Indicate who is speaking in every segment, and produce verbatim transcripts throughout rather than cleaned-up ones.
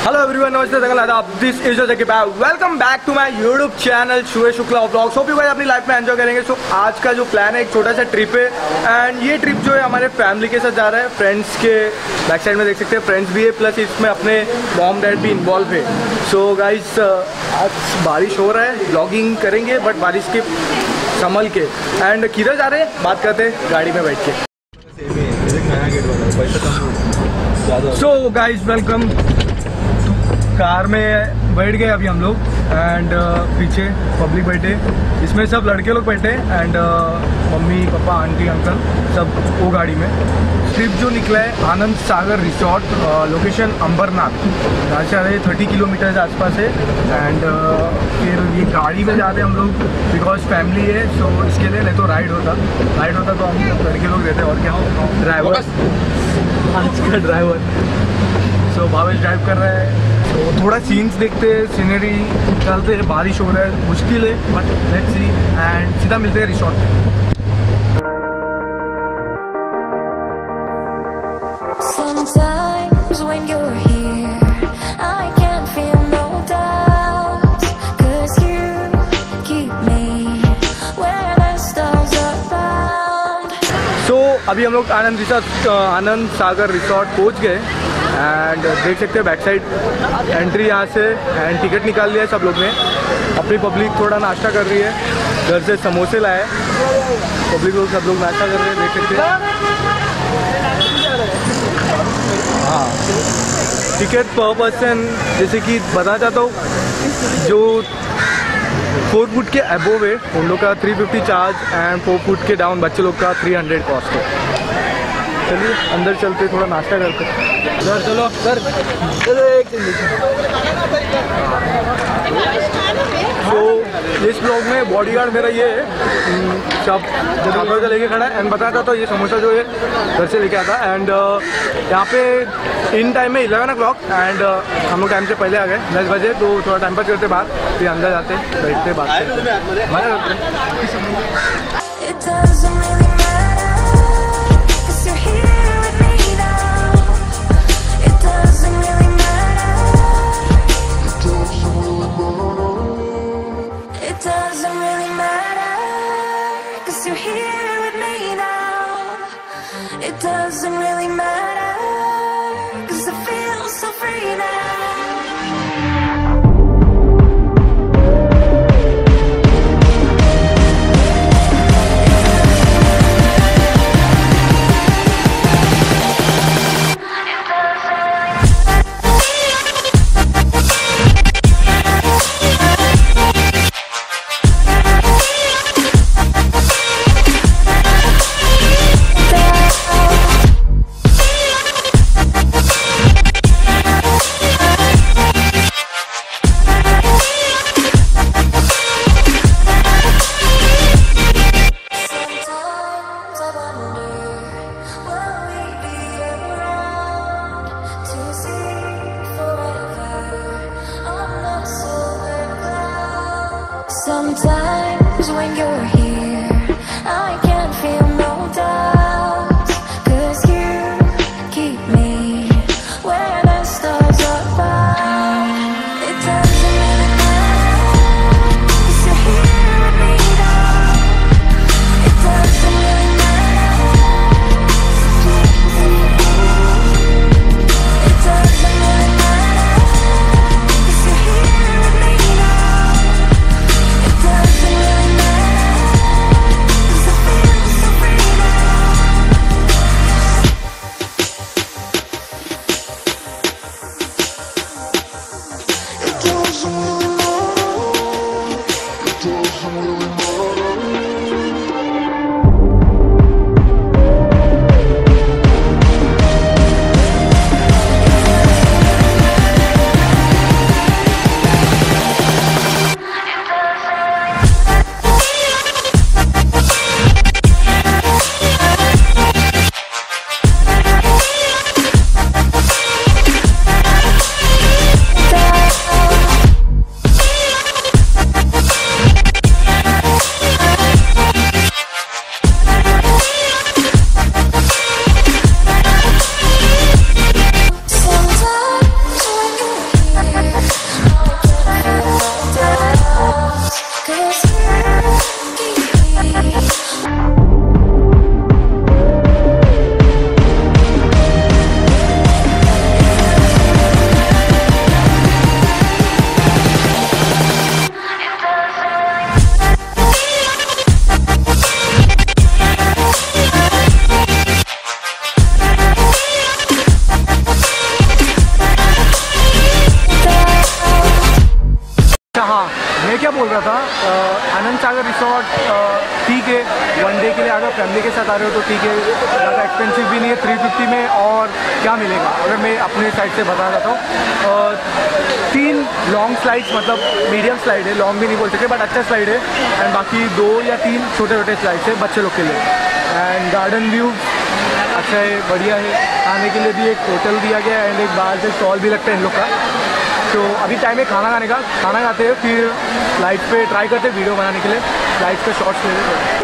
Speaker 1: Hello everyone, नमस्ते, जंगल आदाब। This is Jakib. Welcome back to my YouTube channel शुए Shukla vlogs. Hope you guys अपनी लाइफ में एंजॉय करेंगे। सो so, आज का जो प्लान है एक छोटा सा ट्रिप है एंड ये ट्रिप जो है हमारे फैमिली के साथ जा रहा है। फ्रेंड्स के बैक साइड में देख सकते हैं फ्रेंड्स भी है, प्लस इसमें अपने मॉम डैड भी इन्वॉल्व है। सो so, गाइस आज बारिश हो रहा है, ब्लॉगिंग करेंगे बट बारिश के संभल के। एंड किधर जा रहे हैं बात करते हैं गाड़ी में बैठ के। So guys welcome. कार में बैठ गए अभी हम लोग एंड uh, पीछे पब्लिक बैठे, इसमें सब लड़के लोग बैठे and uh, mummy papa aunty uncle सब वो गाड़ी में। ट्रिप जो निकला है आनंद सागर रिसोर्ट, लोकेशन अंबरनाथ, यहाँ से आ रहे थर्टी किलोमीटर के आसपास है। एंड uh, फिर ये गाड़ी में जा रहे हैं हम लोग बिकॉज फैमिली है। सो so, इसके लिए नहीं तो राइड होता राइड होता तो हम लड़के लोग रहते और क्या ड्राइवर आज का driver. So so, Bhavesh drive कर रहा है। तो थोड़ा सीन्स देखते हैं, सीनरी निकालते हैं। बारिश हो रहा है, मुश्किल है बट लेट्स सी एंड सीधा मिलते हैं रिसोर्ट में।
Speaker 2: Sometimes when you're here, I can feel no doubt, 'cause you keep me where the stars are bound.
Speaker 1: So अभी हम लोग आनंद रिसोर्ट आनंद सागर रिसोर्ट पहुंच गए एंड देख सकते हैं बैक साइड एंट्री यहाँ से। एंड टिकट निकाल लिया है सब लोग ने। अपनी पब्लिक थोड़ा नाश्ता कर रही है, घर से समोसे लाए पब्लिक लोग, सब लोग नाश्ता कर रहे हैं, देख सकते हैं। हाँ, टिकट पर पर्सन जैसे कि बता चाहता हूँ, जो फोर फुट के अबोव है उन लोग का three fifty charge and four foot के डाउन बच्चे लोग का थ्री हंड्रेड कॉस्ट है। चलिए अंदर चलते, थोड़ा नाश्ता करते। सर चलो सर चलो एक तो इस ब्लॉग में बॉडीगार्ड मेरा ये है, सब जो का लेके खड़ा है एंड बताता तो ये समोसा जो है घर से लेके आता। एंड यहाँ पे इन टाइम में इलेवन ओ क्लॉक एंड हम लोग टाइम से पहले आ गए दस बजे। तो थोड़ा टाइम पास करते बाहर, फिर अंदर जाते बैठते बात करते मजा करते।
Speaker 2: It doesn't really matter, 'cause I feel so free now. Sometimes when you're here, I can feel no doubt, 'cause you keep me where the stars are bound. It doesn't really matter, 'cause you're here with me now. It doesn't really matter. It doesn't really matter, 'cause you're here with me now. It doesn't really matter, 'cause I feel so free now. It doesn't really matter. It doesn't really matter.
Speaker 1: अगर resort ठीक है, one day के लिए अगर family के साथ आ रहे हो तो ठीक है, ज़्यादा एक्सपेंसिव भी नहीं है, थ्री फिफ्टी में। और क्या मिलेगा अगर मैं अपने साइड से बता देता हूँ, तीन लॉन्ग स्लाइड्स, मतलब मीडियम स्लाइड है, लॉन्ग भी नहीं बोल सकते बट अच्छा स्लाइड है, एंड बाकी दो या तीन छोटे छोटे स्लाइड्स है बच्चे लोग के लिए। एंड गार्डन व्यू अच्छा है, बढ़िया है। खाने के लिए भी एक होटल दिया गया है एंड एक बाहर से स्टॉल भी लगता है इन लोग का। तो अभी टाइम है खाना खाने का, खाना खाते हैं फिर लाइट पे ट्राई करते हैं वीडियो बनाने के लिए, लाइट पे शॉट्स ले लेते हैं।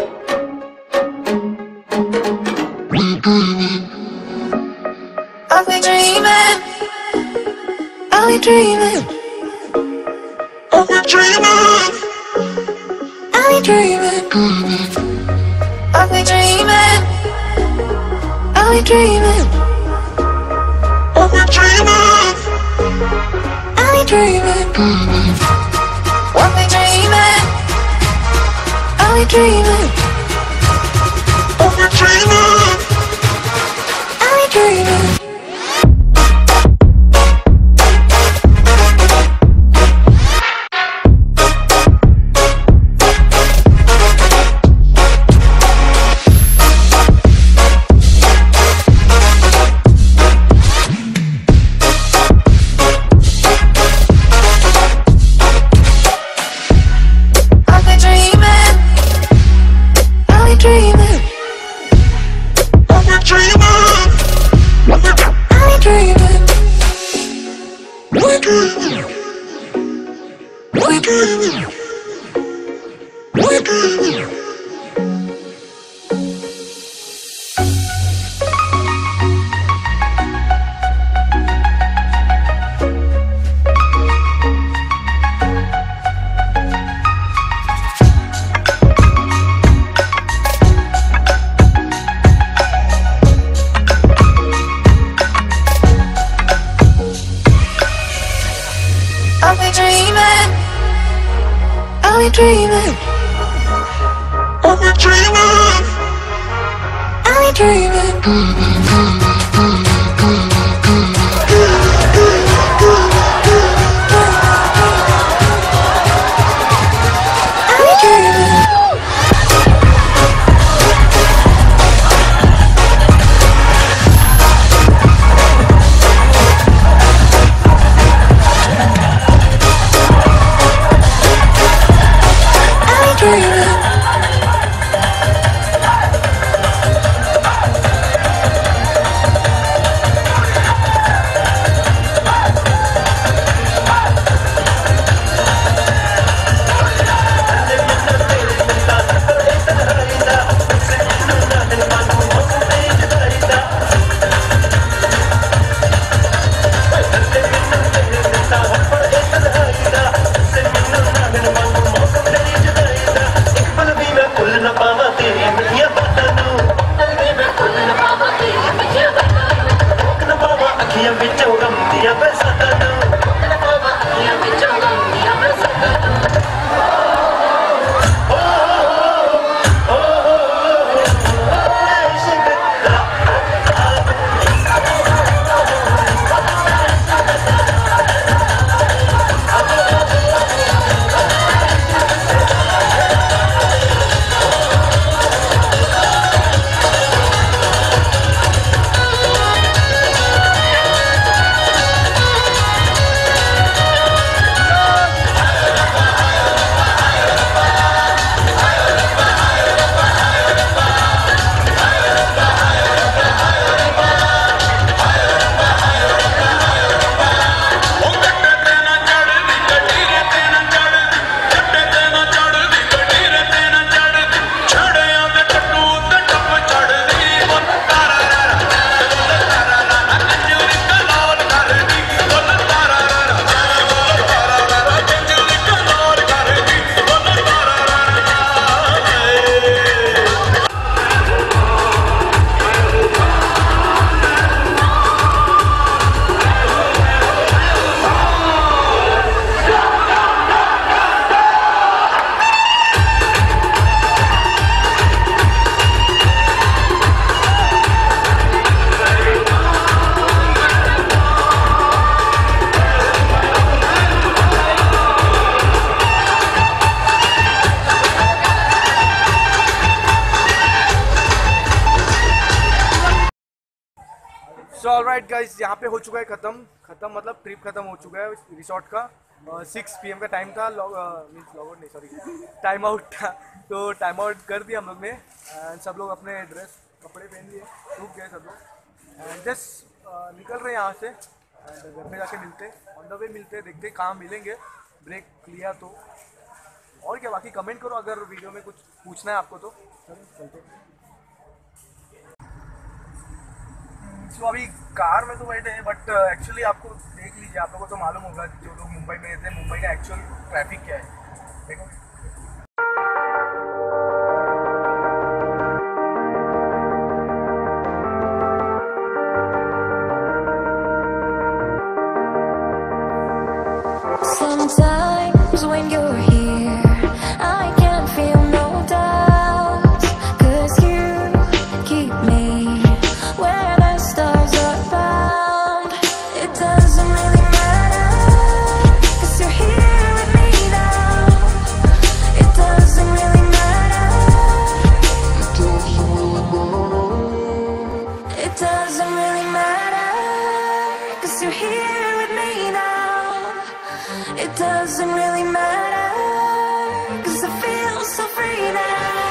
Speaker 2: I'll be dreaming, I'll be dreaming, I'll be dreaming, I'll be dreaming, I'll be dreaming, I'll be dreaming, I'll be dreaming, I'll be dreaming, I'll be dreaming, I'll be dreaming, I'll be dreaming, I'll be dreaming. Dreaming, I'll be dreaming, I'll be dreaming, I'll be dreaming.
Speaker 1: Night guys यहाँ पे हो चुका है ख़त्म ख़त्म मतलब trip ख़त्म हो चुका है रिसोर्ट का। सिक्स पी एम का टाइम था, लॉग मीन्स लॉग आउट नहीं सॉरी टाइम आउट था, तो टाइम आउट कर दिया हम लोग ने। एंड सब लोग अपने ड्रेस कपड़े पहन लिए, रुक गए सब लोग एंड जस्ट निकल रहे हैं यहाँ से। एंड घर पे जाके मिलते, ऑन द वे मिलते, देखते कहाँ मिलेंगे, ब्रेक लिया तो। और क्या, बाकी कमेंट करो अगर वीडियो में कुछ पूछना है आपको तो। चलते तो अभी कार में तो बैठे हैं, बट एक्चुअली आपको देख लीजिए, आप लोगों को तो मालूम होगा जो लोग मुंबई में रहते हैं मुंबई का एक्चुअल ट्रैफिक क्या है। देखो
Speaker 2: Sometimes when you're here, I can feel no doubt, 'cause you keep me where the stars are bound. It doesn't really matter, 'cause you're here with me now. It doesn't really matter. It doesn't really matter, 'cause you're here with me now. It doesn't really matter, 'cause I feel so free now.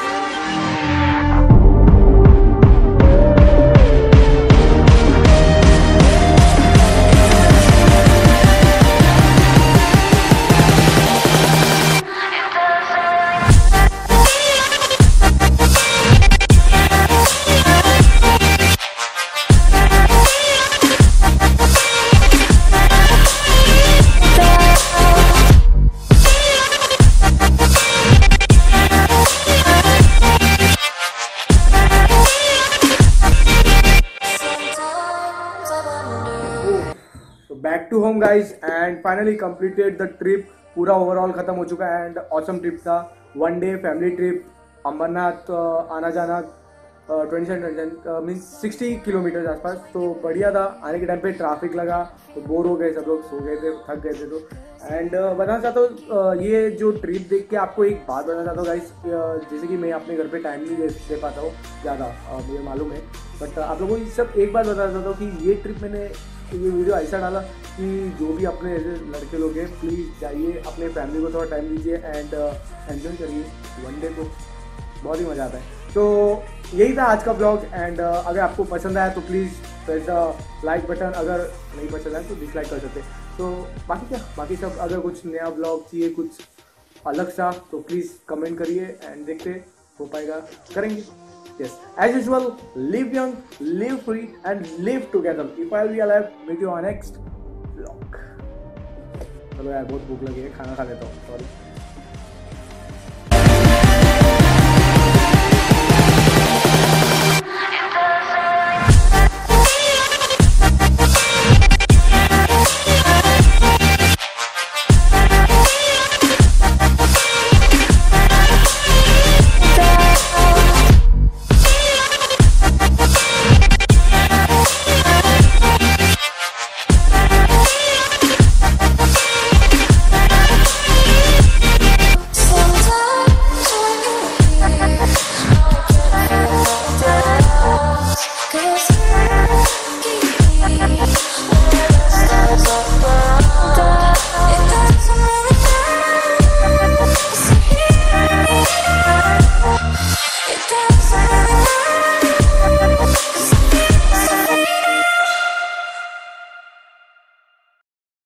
Speaker 1: Back to home guys and finally completed the trip. पूरा overall खत्म हो चुका है and awesome trip था। One day family trip Amarnath, आना जाना twenty seven twenty means sixty kilometre आसपास, तो बढ़िया था। आने के टाइम पे ट्रैफिक लगा तो बोर हो गए सब लोग, सो गए थे, थक गए थे। तो एंड uh, बताना चाहता हूँ uh, ये जो ट्रिप देख के आपको एक बात बताना चाहता हूँ गाइस, uh, जैसे कि मैं अपने घर पे टाइम नहीं दे, दे पाता हूँ ज़्यादा, uh, मुझे मालूम है, बट uh, आप लोगों को सब एक बात बताना चाहता हूँ कि ये ट्रिप मैंने ये वीडियो ऐसा डाला कि जो भी अपने ऐसे लड़के लोग हैं प्लीज़ जाइए, अपने फैमिली को थोड़ा टाइम दीजिए एंड एंजॉय करिए वन डे को, बहुत ही मज़ा आता है। तो यही था आज का ब्लॉग एंड uh, अगर आपको पसंद आया तो please press the like button, अगर नहीं पसंद आया तो डिसलाइक कर सकते। तो बाकी क्या, बाकी सब अगर कुछ नया ब्लॉग चाहिए, कुछ अलग सा, तो प्लीज़ कमेंट करिए एंड देखते हो पाएगा, करेंगे। Yes, as usual, live young, live free and live together. If I will be alive, meet you on next blog. चलो यार, बहुत भूख लगी है, खाना खा लेता हूँ, सॉरी।